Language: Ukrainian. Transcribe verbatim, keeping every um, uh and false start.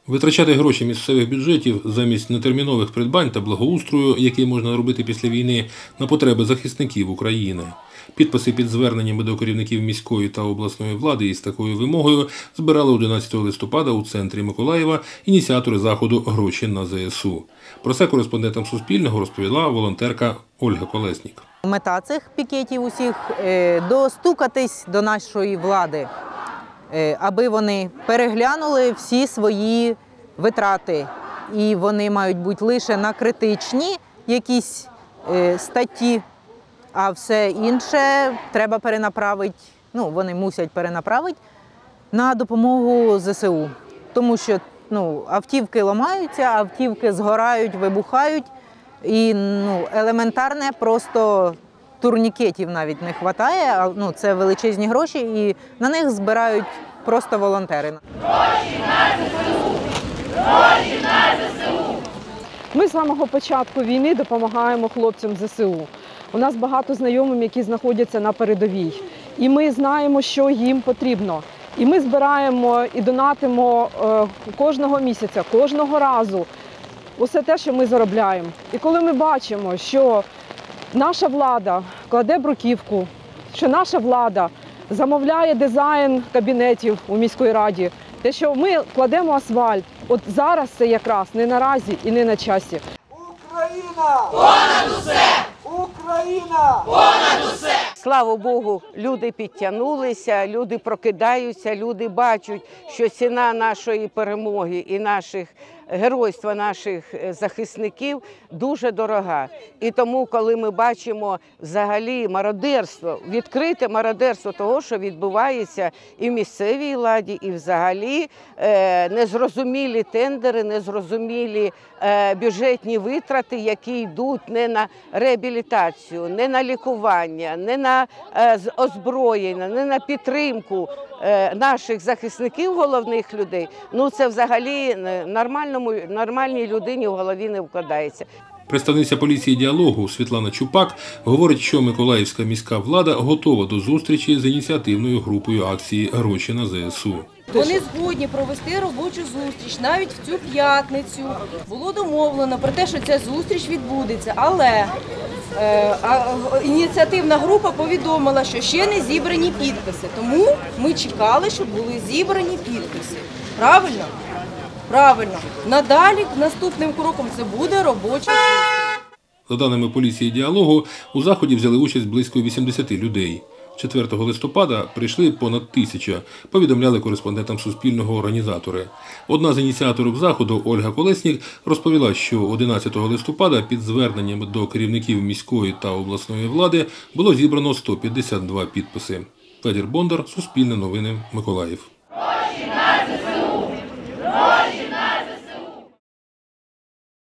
Витрачати гроші місцевих бюджетів замість нетермінових придбань та благоустрою, який можна робити після війни, на потреби захисників України. Підписи під зверненнями до керівників міської та обласної влади із такою вимогою збирали одинадцятого листопада у центрі Миколаєва ініціатори заходу «Гроші на ЗСУ». Про це кореспондентам Суспільного розповіла волонтерка Ольга Колеснік. Мета цих пікетів усіх – достукатись до нашої влади, аби вони переглянули всі свої витрати. І вони мають бути лише на критичні якісь статті, а все інше треба перенаправити, ну, вони мусять перенаправити на допомогу ЗСУ. Тому що ну, автівки ламаються, автівки згорають, вибухають. І ну, елементарне просто турнікетів навіть не вистачає, ну, це величезні гроші і на них збирають просто волонтери. Гроші на ЗСУ! Гроші на ЗСУ! Ми з самого початку війни допомагаємо хлопцям ЗСУ. У нас багато знайомих, які знаходяться на передовій. І ми знаємо, що їм потрібно. І ми збираємо і донатимо кожного місяця, кожного разу усе те, що ми заробляємо. І коли ми бачимо, що наша влада кладе бруківку, що наша влада замовляє дизайн кабінетів у міській раді, те, що ми кладемо асфальт, от зараз це якраз не наразі і не на часі. Україна! Понад усе! Україна! Понад усе! Слава Богу, люди підтягнулися, люди прокидаються, люди бачать, що ціна нашої перемоги і наших геройства наших захисників дуже дорога. І тому, коли ми бачимо взагалі мародерство, відкрите мародерство того, що відбувається і в місцевій владі, і взагалі е, незрозумілі тендери, незрозумілі е, бюджетні витрати, які йдуть не на реабілітацію, не на лікування, не на е, озброєння, не на підтримку е, наших захисників, головних людей, ну це взагалі нормально. Нормальній людині в голові не вкладається. Представниця поліції діалогу Світлана Чупак говорить, що Миколаївська міська влада готова до зустрічі з ініціативною групою акції «Гроші на ЗСУ». Вони згодні провести робочу зустріч навіть в цю п'ятницю. Було домовлено про те, що ця зустріч відбудеться, але е, а, ініціативна група повідомила, що ще не зібрані підписи. Тому ми чекали, щоб були зібрані підписи. Правильно? Правильно. Надалі наступним кроком це буде робоча зустріч. За даними поліції діалогу, у заході взяли участь близько вісімдесят людей. четвертого листопада прийшли понад тисяча, повідомляли кореспондентам Суспільного організатори. Одна з ініціаторів заходу, Ольга Колеснік, розповіла, що одинадцятого листопада під зверненнями до керівників міської та обласної влади було зібрано сто п'ятдесят два підписи. Федір Бондар, Суспільне новини, Миколаїв. Гроші на ЗСУ! Гроші